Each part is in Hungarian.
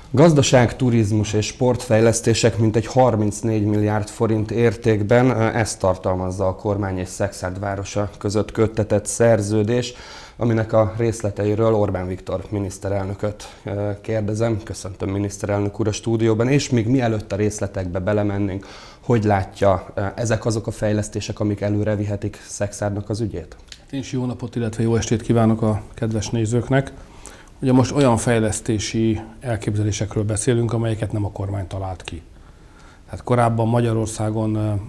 Gazdaság, turizmus és sportfejlesztések mintegy 34 milliárd forint értékben, ezt tartalmazza a kormány és Szekszárd városa között köttetett szerződés, aminek a részleteiről Orbán Viktor miniszterelnököt kérdezem. Köszöntöm, miniszterelnök úr, a stúdióban, és még mielőtt a részletekbe belemennénk, hogy látja, ezek azok a fejlesztések, amik előre vihetik Szekszárdnak az ügyét? Én is jó napot, illetve jó estét kívánok a kedves nézőknek. Ugye most olyan fejlesztési elképzelésekről beszélünk, amelyeket nem a kormány talált ki. Tehát korábban Magyarországon,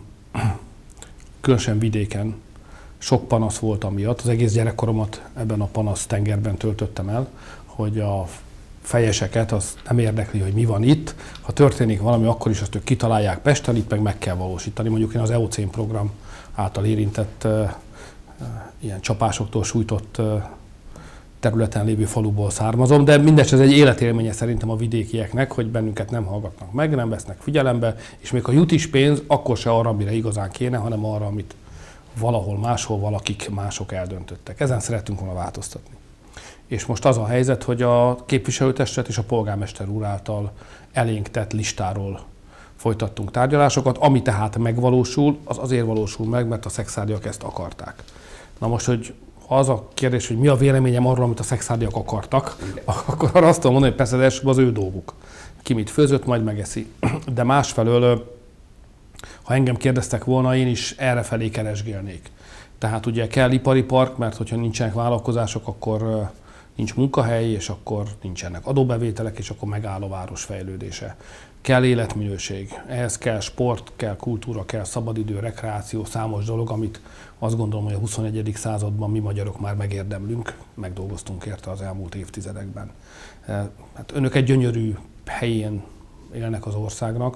különösen vidéken sok panasz volt amiatt. Az egész gyerekkoromat ebben a panasz tengerben töltöttem el, hogy a fejeseket az nem érdekli, hogy mi van itt. Ha történik valami, akkor is azt ők kitalálják Pesten, itt meg kell valósítani. Mondjuk én az EOCén program által érintett ilyen csapásoktól sújtott területen lévő faluból származom, de mindezt ez egy életélménye szerintem a vidékieknek, hogy bennünket nem hallgatnak meg, nem vesznek figyelembe, és még ha jut is pénz, akkor se arra, amire igazán kéne, hanem arra, amit valahol máshol valakik mások eldöntöttek. Ezen szerettünk volna változtatni. És most az a helyzet, hogy a képviselőtestület és a polgármester úr által elénk tett listáról folytattunk tárgyalásokat, ami tehát megvalósul, az azért valósul meg, mert a szekszárdiak ezt akarták. Na most, hogy az a kérdés, hogy mi a véleményem arról, amit a szekszárdiak akartak, akkor arra azt tudom mondani, hogy persze ez az ő dolguk. Ki mit főzött, majd megeszi. De másfelől, ha engem kérdeztek volna, én is errefelé keresgélnék. Tehát ugye kell ipari park, mert hogyha nincsenek vállalkozások, akkor nincs munkahely, és akkor nincsenek adóbevételek, és akkor megáll a város fejlődése. Kell életminőség, ehhez kell sport, kell kultúra, kell szabadidő, rekreáció, számos dolog, amit azt gondolom, hogy a 21. században mi magyarok már megérdemlünk, megdolgoztunk érte az elmúlt évtizedekben. Hát önök egy gyönyörű helyén élnek az országnak,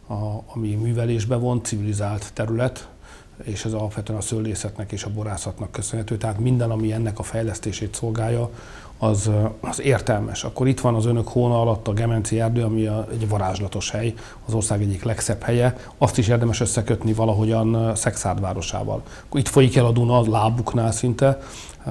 ami művelésbe von, civilizált terület, és ez alapvetően a szőlészetnek és a borászatnak köszönhető. Tehát minden, ami ennek a fejlesztését szolgálja, az értelmes. Akkor itt van az önök hóna alatt a Gemenci erdő, ami egy varázslatos hely, az ország egyik legszebb helye. Azt is érdemes összekötni valahogyan Szekszárd városával. Akkor itt folyik el a Duna, a lábuknál szinte.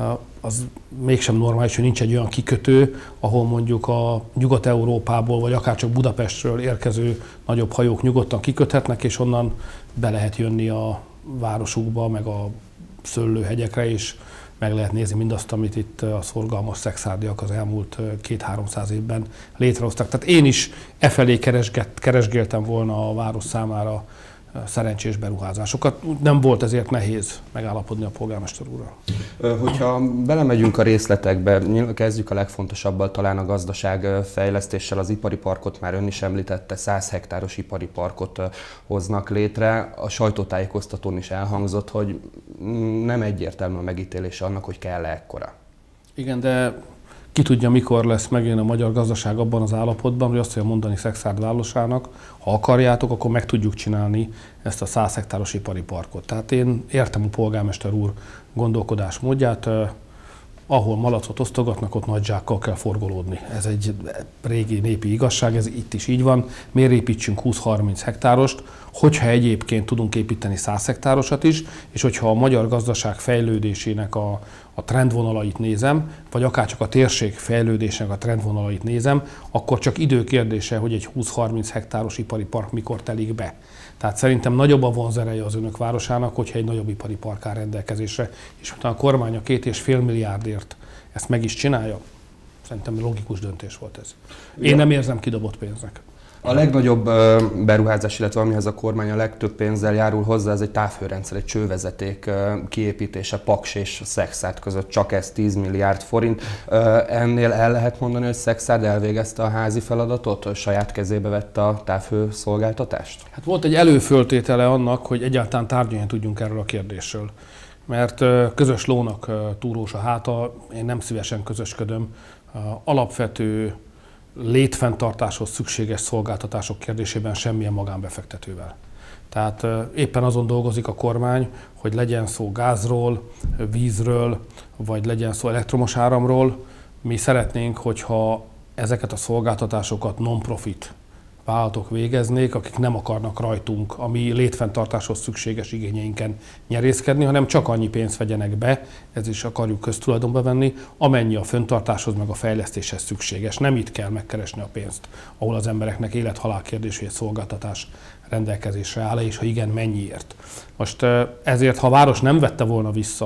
Az mégsem normális, hogy nincs egy olyan kikötő, ahol mondjuk a Nyugat-Európából, vagy akár csak Budapestről érkező nagyobb hajók nyugodtan kiköthetnek, és onnan be lehet jönni a városukba, meg a szőlőhegyekre is, meg lehet nézni mindazt, amit itt a szorgalmas szekszárdiak az elmúlt 200-300 évben létrehoztak. Tehát én is efelé keresgéltem volna a város számára szerencsés beruházásokat. Nem volt ezért nehéz megállapodni a polgármester úrral. Hogyha belemegyünk a részletekbe, kezdjük a legfontosabbal, talán a gazdaságfejlesztéssel, az ipari parkot már ön is említette, 100 hektáros ipari parkot hoznak létre. A sajtótájékoztatón is elhangzott, hogy nem egyértelmű a megítélése annak, hogy kell-e ekkora. Igen, de ki tudja, mikor lesz megint a magyar gazdaság abban az állapotban, hogy azt tudja mondani Szekszárd városának, ha akarjátok, akkor meg tudjuk csinálni ezt a 100 hektáros ipari parkot. Tehát én értem a polgármester úr gondolkodásmódját, ahol malacot osztogatnak, ott nagy zsákkal kell forgolódni. Ez egy régi népi igazság, ez itt is így van. Miért építsünk 20-30 hektárost, hogyha egyébként tudunk építeni 100 hektárosat is, és hogyha a magyar gazdaság fejlődésének a trendvonalait nézem, vagy akár csak a térség fejlődésének a trendvonalait nézem, akkor csak idő kérdése, hogy egy 20-30 hektáros ipari park mikor telik be. Tehát szerintem nagyobb a vonzereje az önök városának, hogyha egy nagyobb ipari park áll rendelkezésre, és utána a kormány a 2,5 milliárdért ezt meg is csinálja. Szerintem logikus döntés volt ez. Én nem érzem kidobott pénznek. A legnagyobb beruházás, illetve amihez a kormány a legtöbb pénzzel járul hozzá, ez egy távhőrendszer, egy csővezeték kiépítése Paks és Szekszárd között, csak ez 10 milliárd forint. Ennél el lehet mondani, hogy Szekszárd elvégezte a házi feladatot, saját kezébe vette a távhőszolgáltatást? Hát volt egy előföltétele annak, hogy egyáltalán tárgyalni tudjunk erről a kérdésről. Mert közös lónak túrós a háta, én nem szívesen közösködöm. Alapvető létfenntartáshoz szükséges szolgáltatások kérdésében semmilyen magánbefektetővel. Tehát éppen azon dolgozik a kormány, hogy legyen szó gázról, vízről, vagy legyen szó elektromos áramról. Mi szeretnénk, hogyha ezeket a szolgáltatásokat non-profit vállalatok végeznék, akik nem akarnak rajtunk, ami létfenntartáshoz szükséges igényeinken nyerészkedni, hanem csak annyi pénzt vegyenek be, ez is akarjuk köztulajdonba venni, amennyi a fenntartáshoz meg a fejlesztéshez szükséges. Nem itt kell megkeresni a pénzt, ahol az embereknek élet-halál kérdés, hogy egy szolgáltatás rendelkezésre áll, és ha igen, mennyiért. Most ezért, ha a város nem vette volna vissza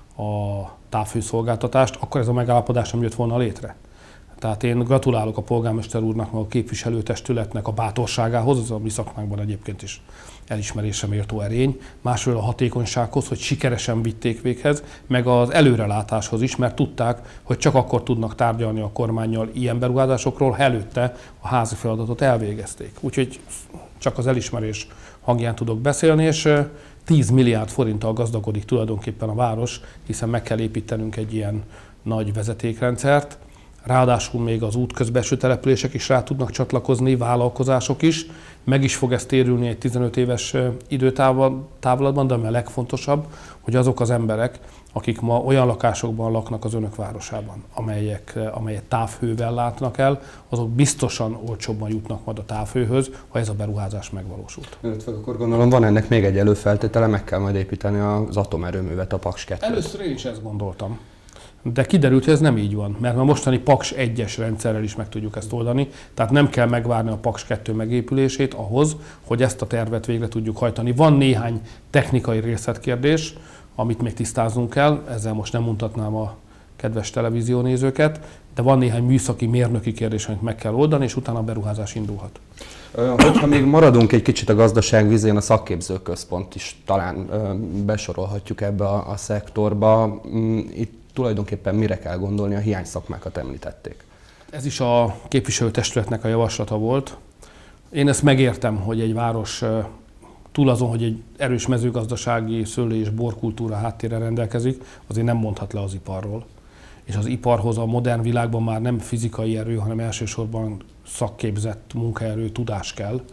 a távhőszolgáltatást, akkor ez a megállapodás nem jött volna létre. Tehát én gratulálok a polgármester úrnak, meg a képviselőtestületnek a bátorságához, az a mi szakmánkban egyébként is elismerésre méltó erény, másról a hatékonysághoz, hogy sikeresen vitték véghez, meg az előrelátáshoz is, mert tudták, hogy csak akkor tudnak tárgyalni a kormánnyal ilyen beruházásokról, ha előtte a házi feladatot elvégezték. Úgyhogy csak az elismerés hangján tudok beszélni, és 10 milliárd forinttal gazdagodik tulajdonképpen a város, hiszen meg kell építenünk egy ilyen nagy vezetékrendszert. Ráadásul még az útközbelső települések is rá tudnak csatlakozni, vállalkozások is. Meg is fog ez térülni egy 15 éves időtávlatban, de ami a legfontosabb, hogy azok az emberek, akik ma olyan lakásokban laknak az önök városában, amelyet távhővel látnak el, azok biztosan olcsóbban jutnak majd a távhőhöz, ha ez a beruházás megvalósult. Akkor gondolom van ennek még egy előfeltétele, meg kell majd építeni az atomerőművet, a Paks 2-t. Először én is ezt gondoltam. De kiderült, hogy ez nem így van, mert a mostani Paks 1-es rendszerrel is meg tudjuk ezt oldani, tehát nem kell megvárni a Paks 2 megépülését ahhoz, hogy ezt a tervet végre tudjuk hajtani. Van néhány technikai részletkérdés, amit még tisztáznunk kell, ezzel most nem mutatnám a kedves televíziónézőket, de van néhány műszaki, mérnöki kérdés, amit meg kell oldani, és utána a beruházás indulhat. Hogyha még maradunk egy kicsit a gazdaság vizén, a szakképzőközpont is talán besorolhatjuk ebbe a szektorba. Itt tulajdonképpen mire kell gondolni, a hiányszakmákat említették. Ez is a képviselőtestületnek a javaslata volt. Én ezt megértem, hogy egy város túl azon, hogy egy erős mezőgazdasági szőlő- és borkultúra háttérre rendelkezik, azért nem mondhat le az iparról. És az iparhoz a modern világban már nem fizikai erő, hanem elsősorban szakképzett munkaerő, tudás kell.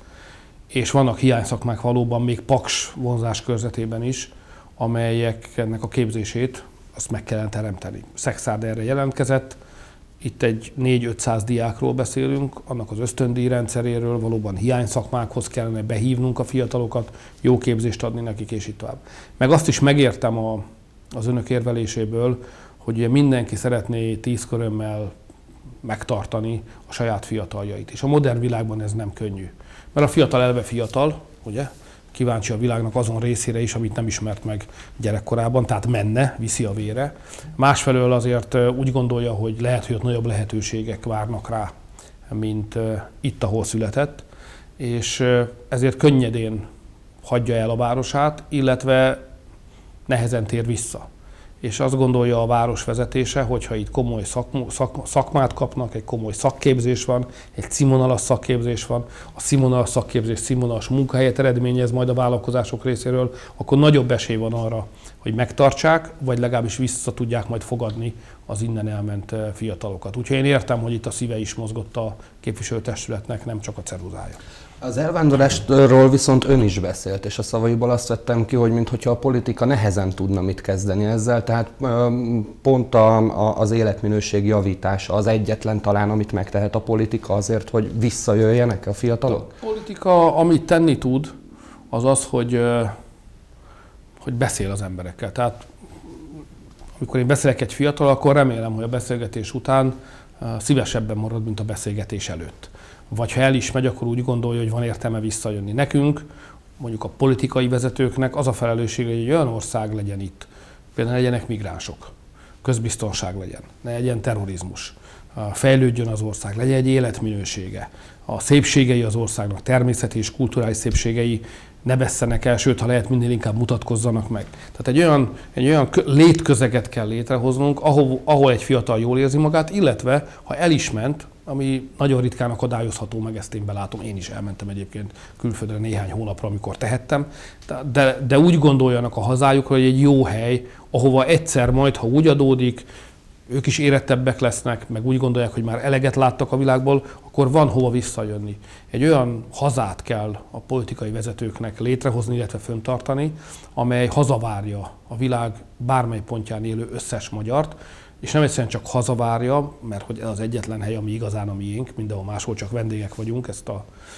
És vannak hiányszakmák valóban még Paks vonzás körzetében is, amelyeknek a képzését azt meg kellene teremteni. Szexárd erre jelentkezett, itt egy 400-500 diákról beszélünk, annak az ösztöndíj rendszeréről, valóban hiányszakmákhoz kellene behívnunk a fiatalokat, jó képzést adni nekik, és így tovább. Meg azt is megértem az önök érveléséből, hogy ugye mindenki szeretné 10 körömmel megtartani a saját fiataljait. És a modern világban ez nem könnyű. Mert a fiatal elve fiatal, ugye? Kíváncsi a világnak azon részére is, amit nem ismert meg gyerekkorában, tehát menne, viszi a vére. Másfelől azért úgy gondolja, hogy lehet, hogy ott nagyobb lehetőségek várnak rá, mint itt, ahol született, és ezért könnyedén hagyja el a városát, illetve nehezen tér vissza. És azt gondolja a város vezetése, hogyha itt komoly szakmát kapnak, egy komoly szakképzés van, egy színvonalas szakképzés van, a színvonalas szakképzés színvonalas munkahelyet eredményez majd a vállalkozások részéről, akkor nagyobb esély van arra, hogy megtartsák, vagy legalábbis vissza tudják majd fogadni az innen elment fiatalokat. Úgyhogy én értem, hogy itt a szíve is mozgott a képviselőtestületnek, nem csak a ceruzája. Az elvándorlásról viszont ön is beszélt, és a szavaiból azt vettem ki, hogy minthogyha a politika nehezen tudna mit kezdeni ezzel, tehát pont az életminőség javítása az egyetlen talán, amit megtehet a politika azért, hogy visszajöjjenek a fiatalok? A politika, amit tenni tud, az az, hogy beszél az emberekkel. Tehát amikor én beszélek egy fiatal, akkor remélem, hogy a beszélgetés után szívesebben marad, mint a beszélgetés előtt. Vagy ha el is megy, akkor úgy gondolja, hogy van értelme visszajönni. Nekünk, mondjuk a politikai vezetőknek az a felelőssége, hogy egy olyan ország legyen itt, például legyenek migránsok, közbiztonság legyen, ne legyen terrorizmus, fejlődjön az ország, legyen egy életminősége, a szépségei az országnak, természeti és kulturális szépségei ne vesszenek el, sőt, ha lehet, minél inkább mutatkozzanak meg. Tehát egy olyan létközeget kell létrehoznunk, ahol egy fiatal jól érzi magát, illetve ha el is ment, ami nagyon ritkán akadályozható meg, ezt én belátom, én is elmentem egyébként külföldre néhány hónapra, amikor tehettem, de úgy gondoljanak a hazájukra, hogy egy jó hely, ahova egyszer majd, ha úgy adódik, ők is érettebbek lesznek, meg úgy gondolják, hogy már eleget láttak a világból, akkor van hova visszajönni. Egy olyan hazát kell a politikai vezetőknek létrehozni, illetve fenntartani, amely hazavárja a világ bármely pontján élő összes magyart, és nem egyszerűen csak hazavárja, mert hogy ez az egyetlen hely, ami igazán a miénk, mindenhol máshol csak vendégek vagyunk, ezt a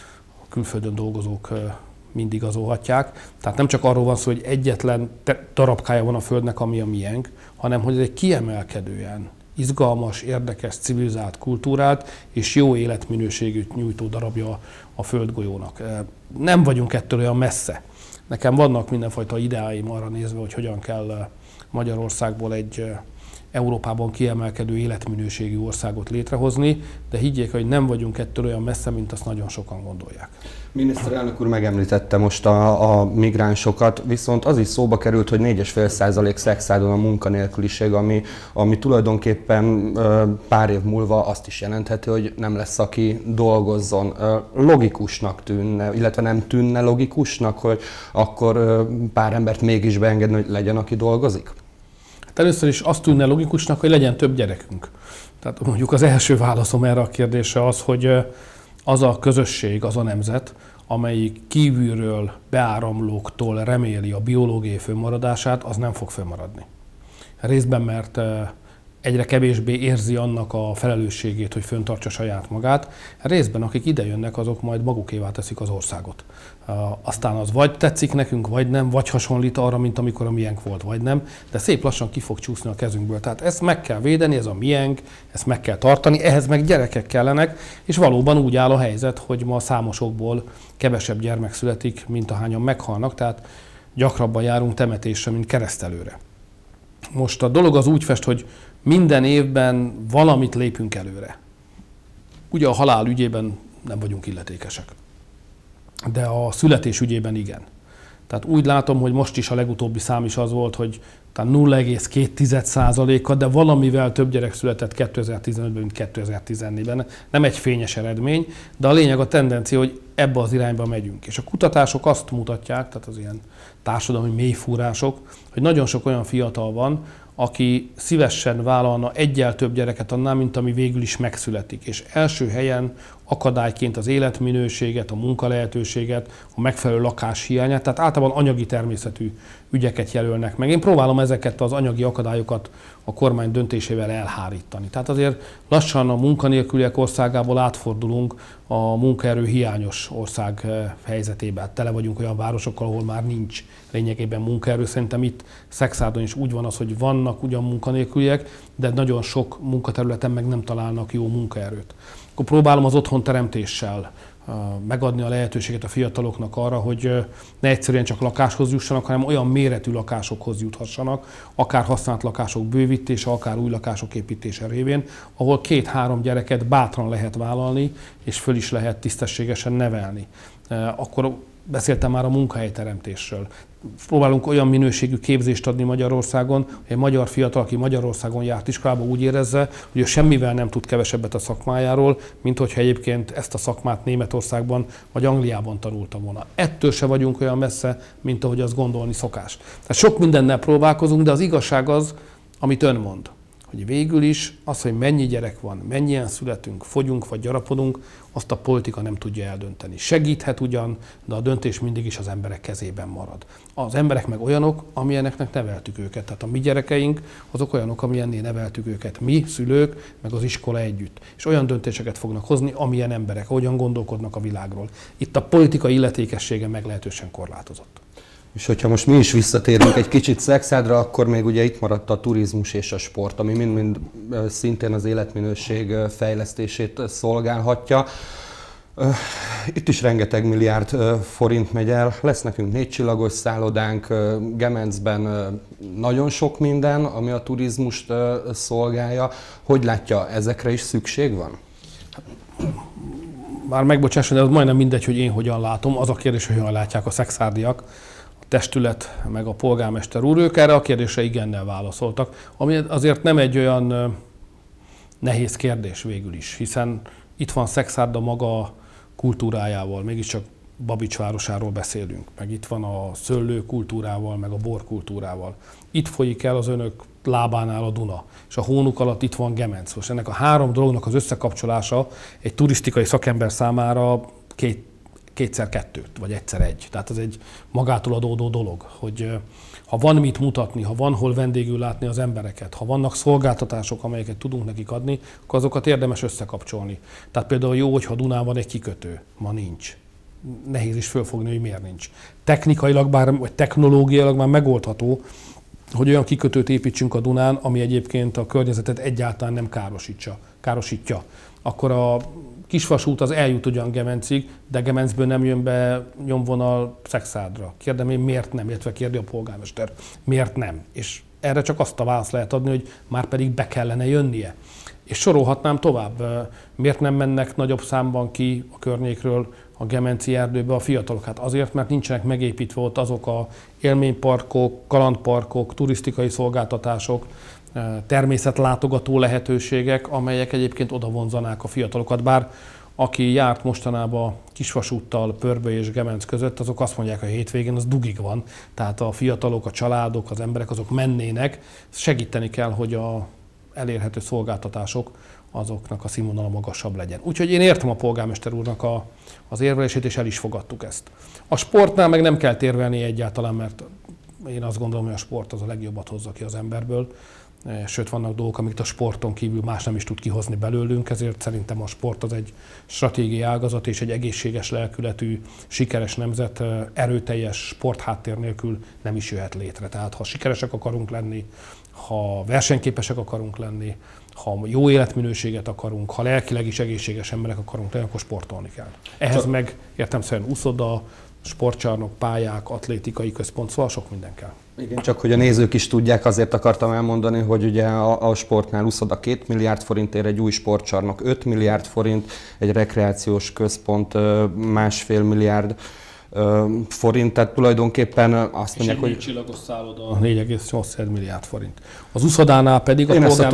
külföldön dolgozók mind igazolhatják. Tehát nem csak arról van szó, hogy egyetlen darabkája van a Földnek, ami a miénk, hanem hogy ez egy kiemelkedően izgalmas, érdekes, civilizált, kultúrált és jó életminőségűt nyújtó darabja a földgolyónak. Nem vagyunk ettől olyan messze. Nekem vannak mindenfajta ideáim arra nézve, hogy hogyan kell Magyarországból egy Európában kiemelkedő életminőségű országot létrehozni, de higgyék, hogy nem vagyunk ettől olyan messze, mint azt nagyon sokan gondolják. Miniszterelnök úr megemlítette most a migránsokat, viszont az is szóba került, hogy 4,5% Szexádon a munkanélküliség, ami tulajdonképpen pár év múlva azt is jelentheti, hogy nem lesz, aki dolgozzon. Logikusnak tűnne, illetve nem tűnne logikusnak, hogy akkor pár embert mégis beengedni, hogy legyen, aki dolgozik? Először is azt tűnne logikusnak, hogy legyen több gyerekünk. Tehát mondjuk az első válaszom erre a kérdésre az, hogy az a közösség, az a nemzet, amelyik kívülről beáramlóktól reméli a biológiai fönnmaradását, az nem fog fönnmaradni. Részben, mert egyre kevésbé érzi annak a felelősségét, hogy fenntartsa saját magát. Részben, akik idejönnek, azok majd magukévá teszik az országot. Aztán az vagy tetszik nekünk, vagy nem, vagy hasonlít arra, mint amikor a miénk volt, vagy nem, de szép lassan ki fog csúszni a kezünkből. Tehát ezt meg kell védeni, ez a miénk, ezt meg kell tartani, ehhez meg gyerekek kellenek, és valóban úgy áll a helyzet, hogy ma számosokból kevesebb gyermek születik, mint ahányan meghalnak, tehát gyakrabban járunk temetésre, mint keresztelőre. Most a dolog az úgy fest, hogy minden évben valamit lépünk előre. Ugye a halál ügyében nem vagyunk illetékesek, de a születés ügyében igen. Tehát úgy látom, hogy most is a legutóbbi szám is az volt, hogy 0,2%-kal, de valamivel több gyerek született 2015-ben, mint 2014-ben. Nem egy fényes eredmény, de a lényeg a tendencia, hogy ebbe az irányba megyünk. És a kutatások azt mutatják, tehát az ilyen társadalmi mélyfúrások, hogy nagyon sok olyan fiatal van, aki szívesen vállalna egyel több gyereket annál, mint ami végül is megszületik. És első helyen akadályként az életminőséget, a munkalehetőséget, a megfelelő lakás hiányát, tehát általában anyagi természetű ügyeket jelölnek meg. Én próbálom ezeket az anyagi akadályokat a kormány döntésével elhárítani. Tehát azért lassan a munkanélküliek országából átfordulunk a munkaerő hiányos ország helyzetébe. Tele vagyunk olyan városokkal, ahol már nincs lényegében munkaerő. Szerintem itt Szexádon is úgy van az, hogy vannak ugyan munkanélküliek, de nagyon sok munkaterületen meg nem találnak jó munkaerőt. Akkor próbálom az otthonteremtéssel megadni a lehetőséget a fiataloknak arra, hogy ne egyszerűen csak lakáshoz jussanak, hanem olyan méretű lakásokhoz juthassanak, akár használt lakások bővítése, akár új lakások építése révén, ahol 2-3 gyereket bátran lehet vállalni, és föl is lehet tisztességesen nevelni. Akkor beszéltem már a munkahelyteremtésről. Próbálunk olyan minőségű képzést adni Magyarországon, hogy egy magyar fiatal, aki Magyarországon járt iskolába, úgy érezze, hogy ő semmivel nem tud kevesebbet a szakmájáról, mint hogyha egyébként ezt a szakmát Németországban vagy Angliában tanulta volna. Ettől se vagyunk olyan messze, mint ahogy azt gondolni szokás. Tehát sok mindennel próbálkozunk, de az igazság az, amit ön mond, hogy végül is az, hogy mennyi gyerek van, mennyien születünk, fogyunk vagy gyarapodunk, azt a politika nem tudja eldönteni. Segíthet ugyan, de a döntés mindig is az emberek kezében marad. Az emberek meg olyanok, amilyeneknek neveltük őket. Tehát a mi gyerekeink azok olyanok, amilyennél neveltük őket mi, szülők, meg az iskola együtt. És olyan döntéseket fognak hozni, amilyen emberek, hogyan gondolkodnak a világról. Itt a politika illetékessége meglehetősen korlátozott. És hogyha most mi is visszatérünk egy kicsit Szexádra, akkor még ugye itt maradt a turizmus és a sport, ami mind-mind szintén az életminőség fejlesztését szolgálhatja. Itt is rengeteg milliárd forint megy el, lesz nekünk 4 csillagos szállodánk, Gemencben nagyon sok minden, ami a turizmust szolgálja. Hogy látja, ezekre is szükség van? Már megbocsásson, de az majdnem mindegy, hogy én hogyan látom. Az a kérdés, hogy hogyan látják a szexárdiak, a testület meg a polgármester úr. Ők erre a kérdésre igennel válaszoltak, ami azért nem egy olyan nehéz kérdés végül is, hiszen itt van Szexárda maga kultúrájával, mégiscsak Babics városáról beszélünk, meg itt van a szőlő kultúrával, meg a bor kultúrával. Itt folyik el az önök lábánál a Duna, és a hónuk alatt itt van Gemenc. Most ennek a három dolognak az összekapcsolása egy turisztikai szakember számára kétszer kettőt, vagy egyszer egy. Tehát ez egy magától adódó dolog, hogy ha van mit mutatni, ha van hol vendégül látni az embereket, ha vannak szolgáltatások, amelyeket tudunk nekik adni, akkor azokat érdemes összekapcsolni. Tehát például jó, hogyha Dunán van egy kikötő, ma nincs. nehéz is fölfogni, hogy miért nincs. Technikailag, vagy technológiailag már megoldható, hogy olyan kikötőt építsünk a Dunán, ami egyébként a környezetet egyáltalán nem károsítja. Akkor a kisvasút az eljut ugyan Gemencig, de Gemencből nem jön be nyomvonal Szekszárddra. Kérdem én, miért nem, illetve kérdi a polgármester, miért nem. És erre csak azt a választ lehet adni, hogy már pedig be kellene jönnie. És sorolhatnám tovább. Miért nem mennek nagyobb számban ki a környékről a gemenci erdőbe a fiatalok? Hát azért, mert nincsenek megépítve ott azok a élményparkok, kalandparkok, turisztikai szolgáltatások, természetlátogató lehetőségek, amelyek egyébként oda vonzanák a fiatalokat. Bár aki járt mostanában kisvasúttal Pörböly és Gemenc között, azok azt mondják, hogy a hétvégén az dugig van. Tehát a fiatalok, a családok, az emberek azok mennének. Segíteni kell, hogy a elérhető szolgáltatások azoknak a színvonala magasabb legyen. Úgyhogy én értem a polgármester úrnak az érvelését, és el is fogadtuk ezt. A sportnál meg nem kell térvelni egyáltalán, mert én azt gondolom, hogy a sport az a legjobbat hozza ki az emberből. Sőt, vannak dolgok, amiket a sporton kívül más nem is tud kihozni belőlünk, ezért szerintem a sport az egy stratégiai ágazat, és egy egészséges lelkületű, sikeres nemzet erőteljes sportháttér nélkül nem is jöhet létre. Tehát ha sikeresek akarunk lenni, ha versenyképesek akarunk lenni, ha jó életminőséget akarunk, ha lelkileg is egészséges emberek akarunk lenni, akkor sportolni kell. Ehhez meg értelemszerűen úszoda, sportcsarnok, pályák, atlétikai központ, szóval sok minden kell. Igen, csak hogy a nézők is tudják, azért akartam elmondani, hogy ugye a sportnál úszoda 2 milliárd forintért, egy új sportcsarnok 5 milliárd forint, egy rekreációs központ 1,5 milliárd forint, tehát tulajdonképpen azt mondják, hogy... És egy csillagos szálloda 4,8 milliárd forint. Az úszodánál pedig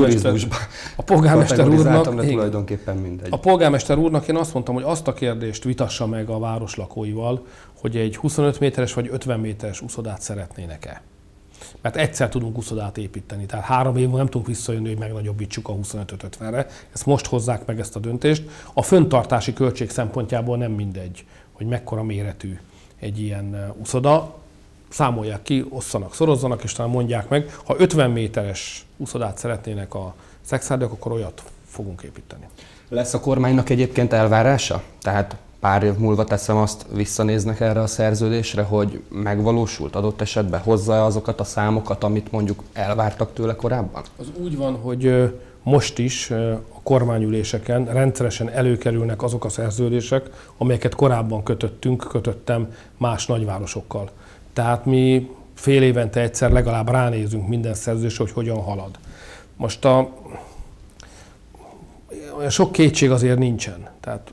a polgármester úrnak... de tulajdonképpen mindegy. A polgármester úrnak én azt mondtam, hogy azt a kérdést vitassa meg a város lakóival, hogy egy 25 méteres vagy 50 méteres úszodát szeretnének-e. Mert egyszer tudunk úszodát építeni, tehát 3 év múlva nem tudunk visszajönni, hogy megnagyobbítsuk a 25-50-re. Ezt most hozzák meg, ezt a döntést. A fenntartási költség szempontjából nem mindegy, hogy mekkora méretű egy ilyen úszoda. Számolják ki, osszanak, szorozzanak, és talán mondják meg, ha 50 méteres úszodát szeretnének a szekszárdiak, akkor olyat fogunk építeni. Lesz a kormánynak egyébként elvárása? Tehát pár év múlva, teszem azt, visszanéznek erre a szerződésre, hogy megvalósult adott esetben, hozza azokat a számokat, amit mondjuk elvártak tőle korábban? Az úgy van, hogy most is a kormányüléseken rendszeresen előkerülnek azok a szerződések, amelyeket korábban kötöttem más nagyvárosokkal. Tehát mi fél évente egyszer legalább ránézünk minden szerződésre, hogy hogyan halad. Most olyan sok kétség azért nincsen. Tehát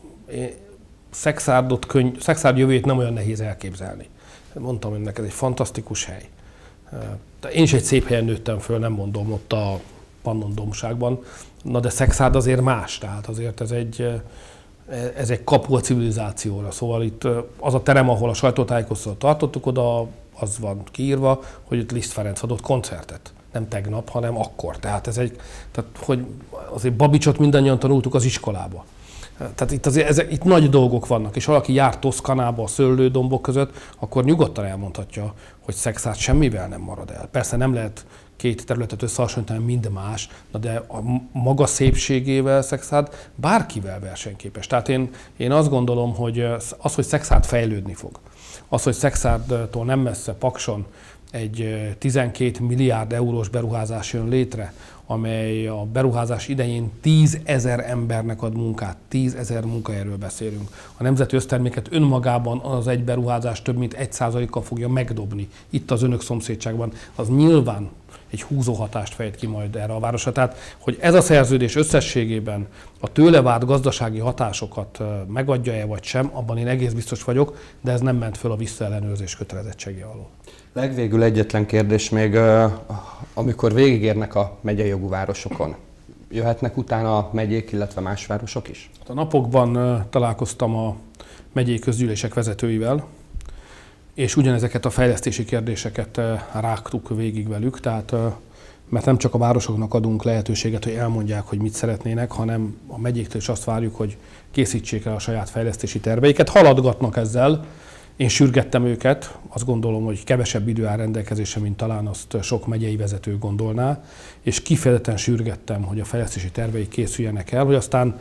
Szekszárd jövőjét nem olyan nehéz elképzelni. Mondtam önnek, ez egy fantasztikus hely. Én is egy szép helyen nőttem föl, nem mondom, ott a Pannon-dombságban. Na de Szekszárd azért más, tehát azért ez egy kapu a civilizációra. Szóval itt az a terem, ahol a sajtótájékoztatót tartottuk, oda az van kiírva, hogy itt Liszt Ferenc adott koncertet. Nem tegnap, hanem akkor. Tehát hogy azért Babicsot mindannyian tanultuk az iskolába. Tehát itt nagy dolgok vannak, és ha valaki jár Toszkanába a szőlődombok között, akkor nyugodtan elmondhatja, hogy Szekszárd semmivel nem marad el. Persze nem lehet két területet összehasonlítani, mind más, de a maga szépségével Szekszárd bárkivel versenyképes. Tehát én azt gondolom, hogy az, hogy Szekszárd fejlődni fog, az, hogy Szekszárdtól nem messze Pakson egy 12 milliárd eurós beruházás jön létre, amely a beruházás idején 10 000 embernek ad munkát, 10 000 munkaerőről beszélünk. A nemzeti összterméket önmagában az egy beruházás több mint 1%-kal fogja megdobni itt az önök szomszédságban. Az nyilván egy húzóhatást fejt ki majd erre a városra. Tehát, hogy ez a szerződés összességében a tőle várt gazdasági hatásokat megadja-e vagy sem, abban én egész biztos vagyok, de ez nem ment föl a visszaellenőrzés kötelezettsége alól. Legvégül egyetlen kérdés még, amikor végigérnek a megyei jogú városokon, jöhetnek utána a megyék, illetve más városok is? A napokban találkoztam a megyei közgyűlések vezetőivel, és ugyanezeket a fejlesztési kérdéseket rágtuk végig velük, tehát mert nem csak a városoknak adunk lehetőséget, hogy elmondják, hogy mit szeretnének, hanem a megyéktől is azt várjuk, hogy készítsék el a saját fejlesztési terveiket. Haladgatnak ezzel, én sürgettem őket, azt gondolom, hogy kevesebb idő áll rendelkezésre, mint talán azt sok megyei vezető gondolná, és kifejezetten sürgettem, hogy a fejlesztési terveik készüljenek el, hogy aztán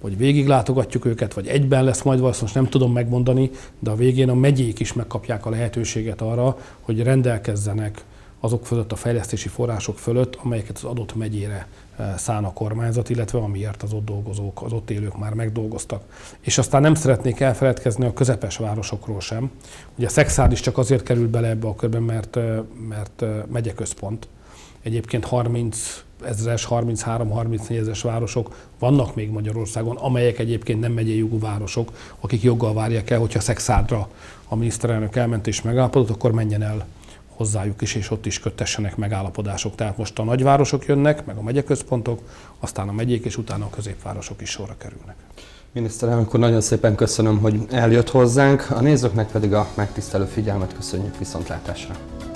hogy végiglátogatjuk őket, vagy egyben lesz majd valószínűleg, nem tudom megmondani, de a végén a megyék is megkapják a lehetőséget arra, hogy rendelkezzenek azok fölött a fejlesztési források fölött, amelyeket az adott megyére szán a kormányzat, illetve amiért az ott dolgozók, az ott élők már megdolgoztak. És aztán nem szeretnék elfeledkezni a közepes városokról sem. Ugye Szekszárd is csak azért került bele ebbe a körbe, mert megyeközpont. Egyébként 30 000-es, 33-34 000-es városok vannak még Magyarországon, amelyek egyébként nem megyei jogú városok, akik joggal várják el, hogyha Szekszárdra a miniszterelnök elment és megállapodott, akkor menjen el hozzájuk is, és ott is köttessenek megállapodások. Tehát most a nagyvárosok jönnek, meg a megyeközpontok, aztán a megyék, és utána a középvárosok is sorra kerülnek. Miniszterelnök úr, nagyon szépen köszönöm, hogy eljött hozzánk, a nézőknek pedig a megtisztelő figyelmet köszönjük, viszontlátásra!